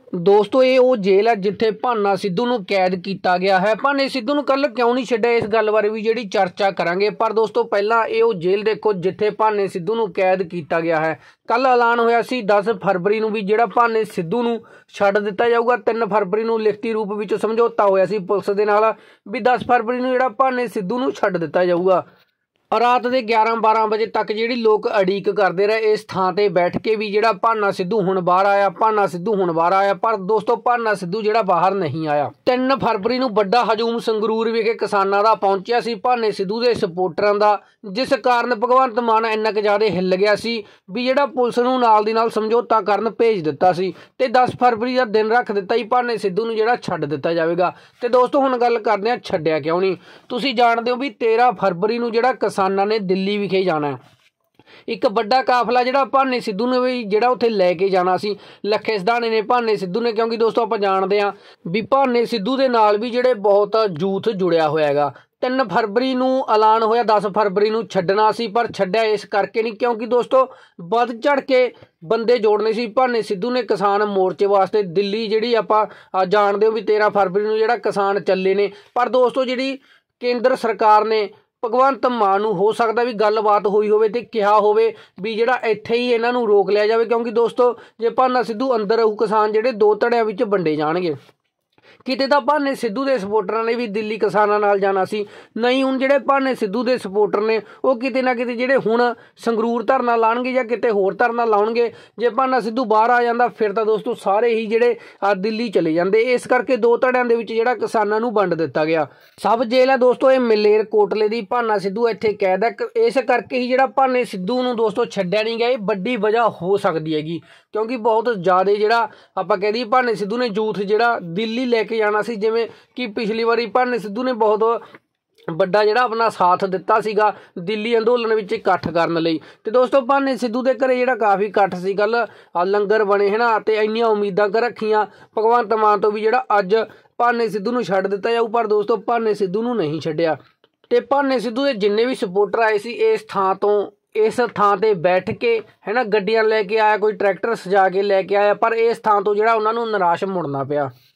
ਦੋਸਤੋ ਇਹ ਉਹ ਜੇਲ੍ਹ ਹੈ ਜਿੱਥੇ ਭਾਨਾ ਸਿੱਧੂ ਨੂੰ ਕੈਦ ਕੀਤਾ ਗਿਆ ਹੈ। ਭਾਨੇ ਸਿੱਧੂ ਨੂੰ ਕੱਲ ਕਿਉਂ ਨਹੀਂ ਛੱਡਿਆ, ਇਸ ਗੱਲ ਬਾਰੇ ਵੀ ਜਿਹੜੀ ਚਰਚਾ ਕਰਾਂਗੇ। ਪਰ ਦੋਸਤੋ ਪਹਿਲਾਂ ਇਹ ਉਹ ਜੇਲ੍ਹ ਦੇਖੋ ਜਿੱਥੇ ਭਾਨੇ ਸਿੱਧੂ ਨੂੰ ਕੈਦ ਕੀਤਾ ਗਿਆ ਹੈ। ਕੱਲ ਐਲਾਨ ਹੋਇਆ ਸੀ 10 ਫਰਵਰੀ ਨੂੰ ਵੀ ਜਿਹੜਾ ਭਾਨੇ ਸਿੱਧੂ ਨੂੰ ਛੱਡ ਦਿੱਤਾ ਜਾਊਗਾ। 3 ਫਰਵਰੀ ਨੂੰ ਲਿਖਤੀ ਰੂਪ ਵਿੱਚ ਸਮਝੌਤਾ ਹੋਇਆ ਸੀ ਪੁਲਿਸ ਦੇ ਨਾਲ ਵੀ 10 ਫਰਵਰੀ ਨੂੰ ਜਿਹੜਾ ਭਾਨੇ ਸਿੱਧੂ ਨੂੰ ਛੱਡ ਦਿੱਤਾ ਜਾਊਗਾ। ਰਾਤ ਦੇ 11-12 ਵਜੇ तक ਜਿਹੜੀ ਲੋਕ ਉਡੀਕ ਕਰਦੇ ਰਹੇ ਇਸ ਥਾਂ ਤੇ ਬੈਠ ਕੇ ਵੀ ਜਿਹੜਾ ਭਾਨਾ ਸਿੱਧੂ ਹੁਣ ਬਾਹਰ ਆਇਆ, ਭਾਨਾ ਸਿੱਧੂ ਹੁਣ ਬਾਹਰ ਆਇਆ। ਪਰ ਦੋਸਤੋ ਭਾਨਾ ਸਿੱਧੂ ਜਿਹੜਾ ਬਾਹਰ ਨਹੀਂ ਆਇਆ। 3 ਫਰਵਰੀ ਨੂੰ ਵੱਡਾ ਹਜੂਮ ਸੰਗਰੂਰ ਵਿਖੇ ਕਿਸਾਨਾਂ ਦਾ ਪਹੁੰਚਿਆ ਸੀ ਭਾਨੇ ਸਿੱਧੂ ਦੇ ਸਪੋਰਟਰਾਂ ਦਾ, ਜਿਸ ਕਾਰਨ ਭਗਵੰਤ ਮਾਨ ਇੰਨਾ ਕੁ ਜ਼ਿਆਦਾ ਹਿੱਲ ਗਿਆ ਸੀ ਵੀ ਜਿਹੜਾ ਪੁਲਿਸ ਨੂੰ ਨਾਲ ਦੀ ਨਾਲ ਸਮਝੌਤਾ ਕਰਨ ਭੇਜ ਦਿੱਤਾ ਸੀ ਤੇ 10 ਫਰਵਰੀ ਦਾ ਦਿਨ ਰੱਖ ਦਿੱਤਾ ਹੀ ਭਾਨੇ ਸਿੱਧੂ ਨੂੰ ਜਿਹੜਾ ਛੱਡ ਦਿੱਤਾ ਜਾਵੇਗਾ। ਤੇ ਦੋਸਤੋ ਹੁਣ ਗੱਲ ਕਰਦੇ ਹਾਂ ਛੱਡਿਆ ਕਿਉਂ ਨਹੀਂ। ਤੁਸੀਂ ਜਾਣਦੇ ਹੋ ਵੀ 13 ਫਰਵਰੀ ਨੂੰ ਜਿਹੜਾ ਕਿਸਾਨਾਂ ਨੇ ਦਿੱਲੀ ਵਿਖੇ ਜਾਣਾ, ਇੱਕ ਵੱਡਾ ਕਾਫਲਾ ਜਿਹੜਾ ਭਾਨੇ ਸਿੱਧੂ ਨੇ ਵੀ ਜਿਹੜਾ ਉੱਥੇ ਲੈ ਕੇ ਜਾਣਾ ਸੀ। ਲੱਖੇ ਸਿਧਾਣੇ ਨੇ, ਭਾਨੇ ਸਿੱਧੂ ਨੇ, ਕਿਉਂਕਿ ਦੋਸਤੋ ਆਪਾਂ ਜਾਣਦੇ ਹਾਂ ਵੀ ਭਾਨੇ ਸਿੱਧੂ ਦੇ ਨਾਲ ਵੀ ਜਿਹੜੇ ਬਹੁਤ ਯੂਥ ਜੁੜਿਆ ਹੋਇਆ ਹੈਗਾ। 3 ਫਰਵਰੀ ਨੂੰ ਐਲਾਨ ਹੋਇਆ 10 ਫਰਵਰੀ ਨੂੰ ਛੱਡਣਾ ਸੀ, ਪਰ ਛੱਡਿਆ ਇਸ ਕਰਕੇ ਨਹੀਂ ਕਿਉਂਕਿ ਦੋਸਤੋ ਵੱਧ ਚੜ ਕੇ ਬੰਦੇ ਜੋੜਨੇ ਸੀ ਭਾਨੇ ਸਿੱਧੂ ਨੇ ਕਿਸਾਨ ਮੋਰਚੇ ਵਾਸਤੇ। ਦਿੱਲੀ ਜਿਹੜੀ ਆਪਾਂ ਜਾਣਦੇ ਹੋ ਵੀ 13 ਫਰਵਰੀ ਨੂੰ ਜਿਹੜਾ ਕਿਸਾਨ ਚੱਲੇ ਨੇ। ਪਰ ਦੋਸਤੋ ਜਿਹੜੀ ਕੇਂਦਰ ਸਰਕਾਰ ਨੇ ਭਗਵੰਤ ਮਾਨ ਨੂੰ ਹੋ ਸਕਦਾ ਵੀ ਗੱਲਬਾਤ ਹੋਈ ਹੋਵੇ ਤੇ ਕਿਹਾ ਹੋਵੇ ਵੀ ਜਿਹੜਾ ਇੱਥੇ ਹੀ ਇਹਨਾਂ ਨੂੰ ਰੋਕ ਲਿਆ ਜਾਵੇ, ਕਿਉਂਕਿ ਦੋਸਤੋ ਜੇ ਭਾਨਾ ਸਿੱਧੂ ਅੰਦਰ ਰਹੂ ਕਿਸਾਨ ਜਿਹੜੇ 2 ਧੜਿਆਂ ਵਿੱਚ ਵੰਡੇ ਜਾਣਗੇ। ਕਿਤੇ ਤਾਂ ਭਾਨੇ ਸਿੱਧੂ ਦੇ ਸਪੋਰਟਰਾਂ ਨੇ ਵੀ ਦਿੱਲੀ ਕਿਸਾਨਾਂ ਨਾਲ ਜਾਣਾ ਸੀ, ਨਹੀਂ ਹੁਣ ਜਿਹੜੇ ਭਾਨੇ ਸਿੱਧੂ ਦੇ ਸਪੋਰਟਰ ਨੇ ਉਹ ਕਿਤੇ ਨਾ ਕਿਤੇ ਜਿਹੜੇ ਹੁਣ ਸੰਗਰੂਰ ਧਰਨਾ ਲਾਉਣਗੇ ਜਾਂ ਕਿਤੇ ਹੋਰ ਧਰਨਾ ਲਾਉਣਗੇ। ਜੇ ਭਾਨਾ ਸਿੱਧੂ ਬਾਹਰ ਆ ਜਾਂਦਾ ਫਿਰ ਤਾਂ ਦੋਸਤੋ ਸਾਰੇ ਹੀ ਜਿਹੜੇ ਦਿੱਲੀ ਚਲੇ ਜਾਂਦੇ। ਇਸ ਕਰਕੇ 2 ਧੜਿਆਂ ਦੇ ਵਿੱਚ ਜਿਹੜਾ ਕਿਸਾਨਾਂ ਨੂੰ ਵੰਡ ਦਿੱਤਾ ਗਿਆ। ਸਬ ਜੇਲ੍ਹ ਹੈ ਦੋਸਤੋ ਇਹ ਮਲੇਰ ਕੋਟਲੇ ਦੀ, ਭਾਨਾ ਸਿੱਧੂ ਇੱਥੇ ਕੈਦ ਹੈ। ਇਸ ਕਰਕੇ ਹੀ ਜਿਹੜਾ ਭਾਨੇ ਸਿੱਧੂ ਨੂੰ ਦੋਸਤੋ ਛੱਡਿਆ ਨਹੀਂ ਗਿਆ, ਇਹ ਵੱਡੀ ਵਜ੍ਹਾ ਹੋ ਸਕਦੀ ਹੈਗੀ ਕਿਉਂਕਿ ਬਹੁਤ ਜ਼ਿਆਦਾ ਜਿਹੜਾ ਆਪਾਂ ਕਹਿ ਦਈਏ ਭਾਨੇ ਸਿੱਧੂ ਨੇ ਯੂਥ ਜਿਹੜਾ ਦਿੱਲੀ ਲੈ ਕੇ ਜਾਣਾ ਸੀ। ਜਿਵੇਂ ਕਿ ਪਿਛਲੀ ਵਾਰੀ ਭਾਨੇ ਸਿੱਧੂ ਨੇ ਬਹੁਤ ਵੱਡਾ ਜਿਹੜਾ ਆਪਣਾ ਸਾਥ ਦਿੱਤਾ ਸੀਗਾ ਦਿੱਲੀ ਅੰਦੋਲਨ ਵਿੱਚ ਇਕੱਠ ਕਰਨ ਲਈ। ਤੇ ਦੋਸਤੋ ਭਾਨੇ ਸਿੱਧੂ ਦੇ ਘਰੇ ਜਿਹੜਾ ਕਾਫੀ ਇਕੱਠ ਸੀ, ਕੱਲ ਲੰਗਰ ਬਣੇ ਹੈ ਨਾ, ਤੇ ਇੰਨੀਆਂ ਉਮੀਦਾਂ ਰੱਖੀਆਂ ਭਗਵੰਤ ਮਾਨ ਤੋਂ ਵੀ ਜਿਹੜਾ ਅੱਜ ਭਾਨੇ ਸਿੱਧੂ ਨੂੰ ਛੱਡ ਦਿੱਤਾ ਜਾਊ। ਪਰ ਦੋਸਤੋ ਭਾਨੇ ਸਿੱਧੂ ਨੂੰ ਨਹੀਂ ਛੱਡਿਆ ਤੇ ਭਾਨੇ ਸਿੱਧੂ ਦੇ ਜਿੰਨੇ ਵੀ ਸਪੋਰਟਰ ਆਏ ਸੀ ਇਸ ਥਾਂ ਤੇ ਬੈਠ ਕੇ ਹੈ ਨਾ ਗੱਡੀਆਂ ਲੈ ਕੇ ਆਇਆ, ਕੋਈ ਟਰੈਕਟਰ ਸਜਾ ਕੇ ਲੈ ਕੇ ਆਇਆ, ਪਰ ਇਸ ਥਾਂ ਤੋਂ ਜਿਹੜਾ ਉਹਨਾਂ ਨੂੰ ਨਿਰਾਸ਼ ਮੁੜਨਾ ਪਿਆ।